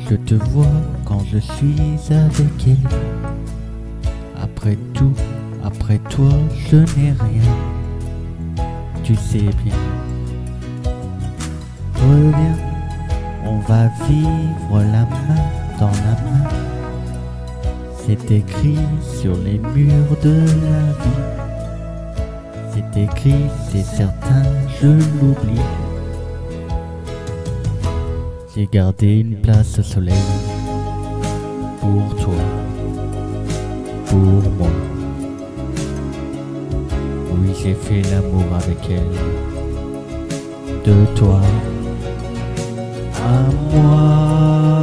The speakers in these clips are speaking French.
Je te vois quand je suis avec elle. Après tout, après toi, je n'ai rien. Tu sais bien. Reviens, on va vivre la main dans la main. C'est écrit sur les murs de la vie. C'est écrit, c'est certain, je l'oublie. J'ai gardé une place au soleil pour toi, pour moi. Oui, j'ai fait l'amour avec elle, de toi à moi.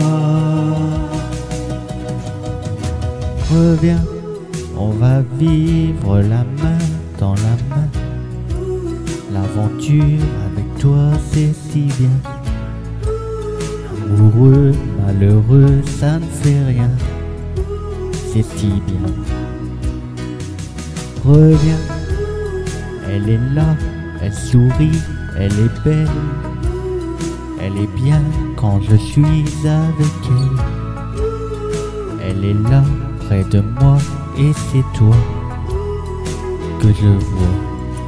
Reviens, on va vivre la main dans la main. L'aventure avec toi, c'est si bien. Amoureux, malheureux, ça ne fait rien. C'est si bien. Reviens, elle est là, elle sourit, elle est belle. Elle est bien quand je suis avec elle. Elle est là, près de moi, et c'est toi que je vois.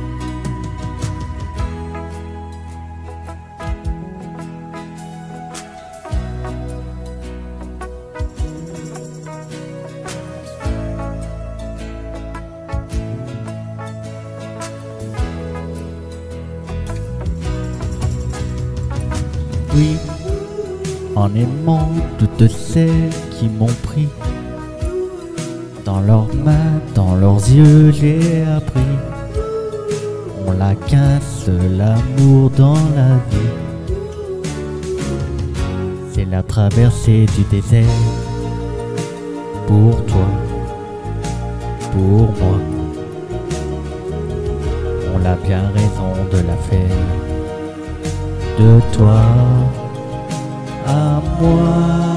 Oui, en aimant toutes celles qui m'ont pris dans leurs mains, dans leurs yeux, j'ai appris. On n'a qu'un seul amour dans la vie. C'est la traversée du désert. Pour toi, pour moi. On a bien raison de la faire. De toi à moi.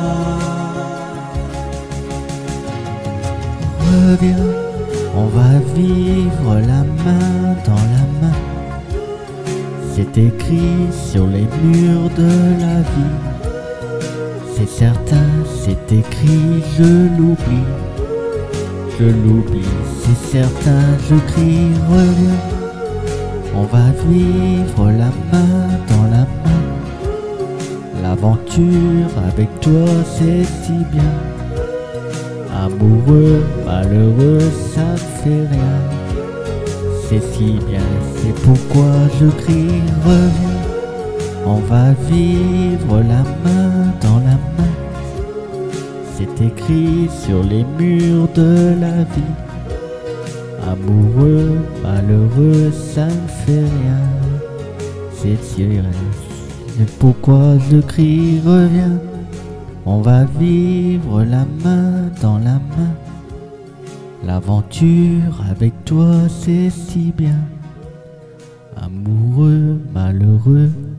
Reviens, on va vivre la main dans la main. C'est écrit sur les murs de la vie. C'est certain, c'est écrit, je l'oublie. Je l'oublie, c'est certain, je crie, reviens. On va vivre la main dans la main. L'aventure avec toi, c'est si bien. Amoureux, malheureux, ça ne fait rien. C'est si bien, c'est pourquoi je crie, reviens. On va vivre la main dans la main. C'est écrit sur les murs de la vie. Amoureux, malheureux, ça ne fait rien. C'est si bien, c'est pourquoi je crie, reviens. On va vivre la main dans la main. L'aventure avec toi, c'est si bien. Amoureux, malheureux,